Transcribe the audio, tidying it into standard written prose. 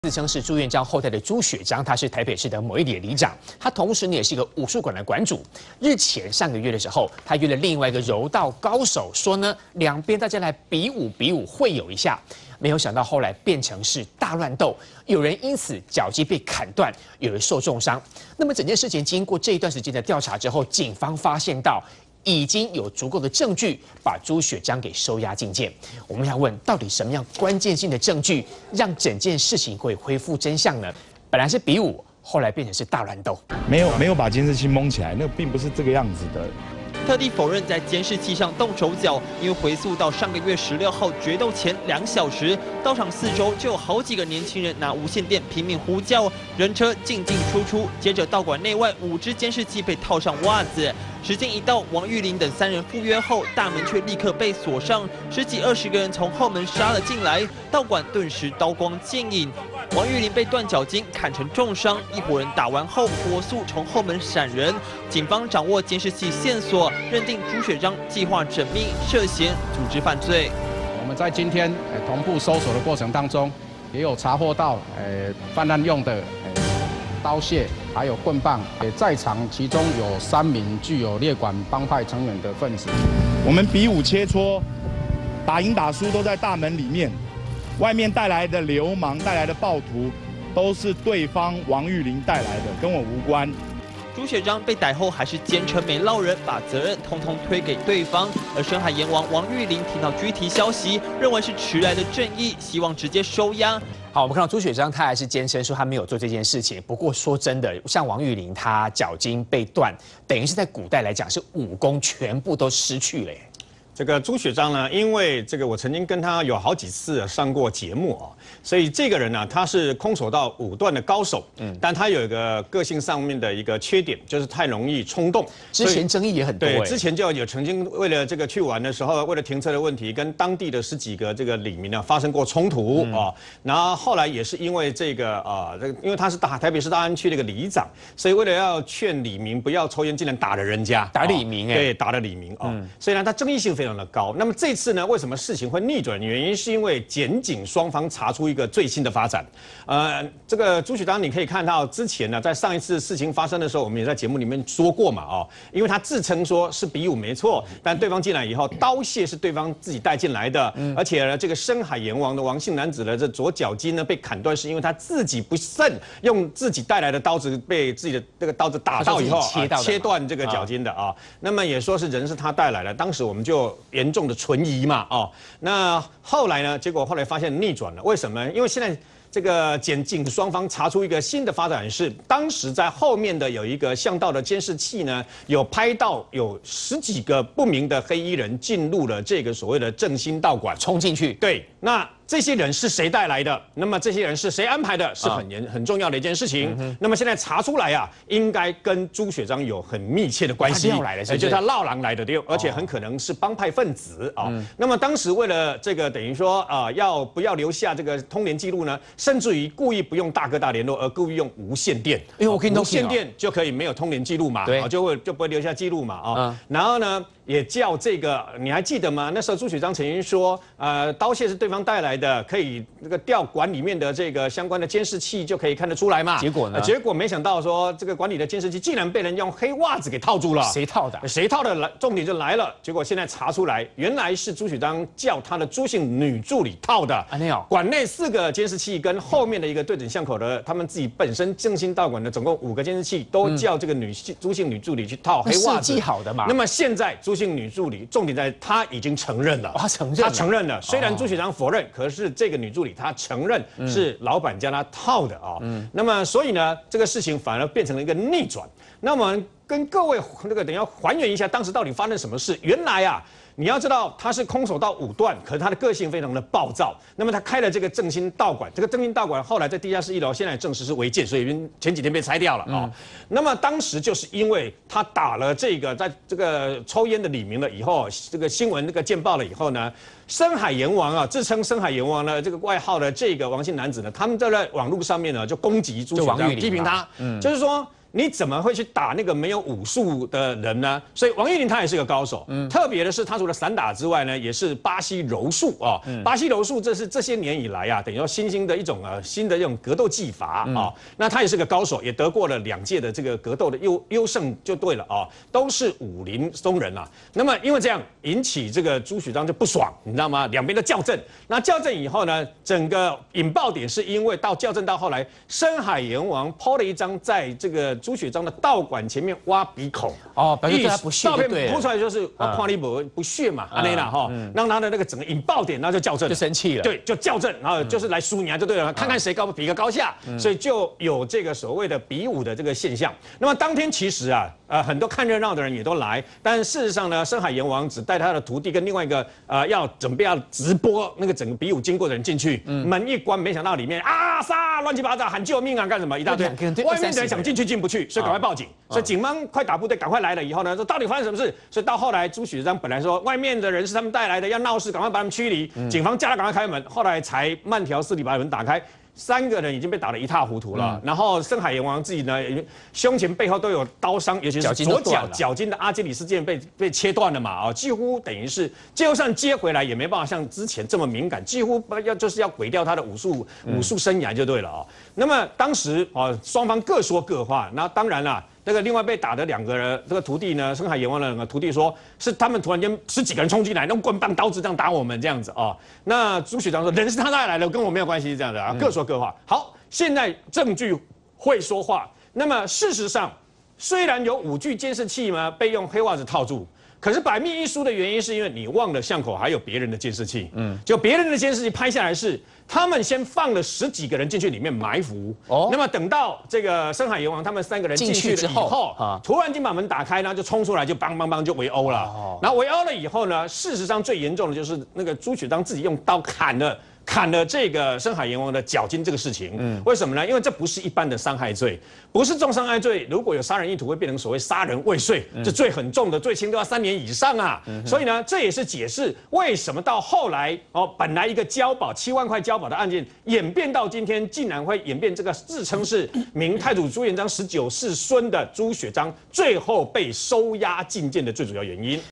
自称是朱元璋后代的朱雪章，他是台北市的某一里的里长，他同时呢也是一个武术馆的馆主。日前上个月的时候，他约了另外一个柔道高手，说呢两边大家来比武会友一下。没有想到后来变成是大乱斗，有人因此脚筋被砍断，有人受重伤。那么整件事情经过这一段时间的调查之后，警方发现到，已经有足够的证据把朱雪章给收押禁见。我们要问，到底什么样关键性的证据让整件事情会恢复真相呢？本来是比武，后来变成是大乱斗。 没有把监视器蒙起来，那并不是这个样子的。 特地否认在监视器上动手脚，因为回溯到上个月16号决斗前2小时，到场4周就有好几个年轻人拿无线电拼命呼叫，人车进进出出，接着道馆内外5只监视器被套上袜子。时间一到，王玉玲等3人赴约后，大门却立刻被锁上，10几20个人从后门杀了进来，道馆顿时刀光剑影。王玉玲被断脚筋，砍成重伤，一伙人打完后火速从后门闪人。警方掌握监视器线索，认定朱雪章计划缜密，涉嫌组织犯罪。 我们在今天同步搜索的过程当中，也有查获到犯案用的刀械，还有棍棒，在场其中有3名具有列管帮派成员的分子。 我们比武切磋，打赢打输都在大门里面，外面带来的流氓、带来的暴徒，都是对方王玉玲带来的，跟我无关。 朱雪章被逮后还是坚称没落人，把责任通通推给对方。而深海阎王王玉玲听到具体消息，认为是迟来的正义，希望直接收押。 好，我们看到朱雪章，他还是坚称说他没有做这件事情。不过说真的，像王玉玲，他脚筋被断，等于是在古代来讲是武功全部都失去了耶。 这个朱雪章呢，因为这个我曾经跟他有好几次上过节目啊，所以这个人呢，他是空手道5段的高手，但他有一个个性上面的一个缺点，就是太容易冲动。 之前争议也很多， 对，之前就有曾经为了这个去玩的时候，为了停车的问题，跟当地的10几个这个里民呢发生过冲突啊。然后后来也是因为这个因为他是台北市大安区的一个里长，所以为了要劝里民不要抽烟，竟然打了人家， 打里民对，打了里民啊。所以呢，他争议性非常的高。那么这次呢，为什么事情会逆转？原因是因为检警双方查出一个最新的发展。这个朱雪章，你可以看到之前呢，在上一次事情发生的时候，我们也在节目里面说过嘛，因为他自称说是比武没错，但对方进来以后，刀械是对方自己带进来的，而且呢，这个深海阎王的王姓男子的这左脚筋呢被砍断，是因为他自己不慎用自己带来的刀子被自己的这个刀子打到以后切断这个脚筋的啊。那么也说是人是他带来的，当时我们就严重的存疑嘛，那后来呢？结果后来发现逆转了，为什么？因为现在这个检警双方查出一个新的发展是，当时在后面的有一个巷道的监视器呢，有拍到有10几个不明的黑衣人进入了这个所谓的正兴道馆， 冲进去。 对，那这些人是谁带来的？那么这些人是谁安排的？是很重要的一件事情。那么现在查出来啊，应该跟朱雪章有很密切的关系。 他来的是， 就是他绕狼来的，对，而且很可能是帮派分子啊。那么当时为了这个等于说要不要留下这个通联记录呢？甚至于故意不用大哥大联络，而故意用无线电， 因为我可以无线电就可以没有通联记录嘛， 对， 就不会留下记录嘛然后呢，也叫这个，你还记得吗？那时候朱雪章曾经说，刀械是对方带来的，可以那个调馆里面的这个相关的监视器就可以看得出来嘛。 结果呢？ 结果没想到说这个馆里的监视器竟然被人用黑袜子给套住了。 谁套的？ 谁套的？重点就来了。结果现在查出来，原来是朱雪章叫他的朱姓女助理套的。馆内4个监视器跟后面的一个对准巷口的，他们自己本身正兴道馆的总共5个监视器，都叫这个朱姓女助理去套黑袜子。 设计好的嘛。 那么现在朱姓女助理，重点在她已经承认了。 她承认了。 虽然朱雪章否认，可是这个女助理她承认是老板叫她套的啊。那么所以呢，这个事情反而变成了一个逆转。那我们跟各位等一下还原一下当时到底发生什么事。原来啊，你要知道他是空手道5段，可是他的个性非常的暴躁。那么他开了这个正兴道馆，这个正兴道馆后来在地下室1楼，现在证实是违建，所以前几天被拆掉了那么当时就是因为他打了这个在这个抽烟的里民了以后，这个新闻这个见报了以后呢，深海阎王啊，自称深海阎王呢这个外号的这个王姓男子呢，他们在网络上面呢就攻击朱雪章，批评他，就是说。 你怎么会去打那个没有武术的人呢？所以王玉麟他也是个高手，特别的是他除了散打之外呢，也是巴西柔术啊。巴西柔术这是这些年以来啊，等于说新兴的一种新的这种格斗技法啊。那他也是个高手，也得过了2届的这个格斗的优胜就对了啊，都是武林中人啊。那么因为这样引起这个朱许章就不爽，你知道吗？两边都校正，那校正以后呢，整个引爆点是因为到校正到后来，深海阎王 po 了一张在这个朱许章的道馆前面挖鼻孔， 表示对他不屑就对了。 照片 po 出来就是我看你不屑嘛，安内啦哈，让他的那个整个引爆点，那就校正， 就生气了。 对，就校正，然后就是来输赢就对了，看看谁比个高下，所以就有这个所谓的比武的这个现象。那么当天其实啊，很多看热闹的人也都来，但事实上呢，深海阎王只带他的徒弟跟另外一个要准备要直播那个整个比武经过的人进去，门一关，没想到里面杀乱七八糟喊救命啊干什么一大堆，外面的人想进去进不去，所以赶快报警。所以警方快打部队赶快来了以后呢，说到底发生什么事？所以到后来朱许章本来说外面的人是他们带来的，要闹事，赶快把他们驱离。警方叫他赶快开门，后来才慢条斯理把门打开。3个人已经被打得一塌糊涂了，然后深海阎王自己呢，胸前背后都有刀伤，尤其是左脚脚筋的阿基里斯腱被切断了嘛，几乎等于是就算接回来也没办法像之前这么敏感，几乎就是要毁掉他的武术生涯就对了啊。那么当时双方各说各话，那当然啦。那个另外被打的2个人，这个徒弟呢，深海阎王的2个徒弟说，是他们突然间10几个人冲进来，用棍棒、刀子这样打我们这样子啊。那朱许章说，人是他带来的，跟我没有关系，这样的啊，各说各话。好，现在证据会说话。那么事实上，虽然有5具监视器呢被用黑袜子套住。可是百密一疏的原因是因为你忘了巷口还有别人的监视器，就别人的监视器拍下来是他们先放了10几个人进去里面埋伏，那么等到这个深海阎王他们3个人进去了以后，突然间把门打开呢，就冲出来就帮就围殴了，然后围殴了以后呢，事实上最严重的就是那个朱许章自己用刀砍了这个深海阎王的脚筋这个事情，为什么呢？因为这不是一般的伤害罪，不是重伤害罪。如果有杀人意图，会变成所谓杀人未遂，这罪很重的，最轻都要3年以上啊。所以呢，这也是解释为什么到后来本来一个交保7万块交保的案件，演变到今天，竟然会演变这个自称是明太祖朱元璋19世孙的朱雪章，最后被收押进监的最主要原因。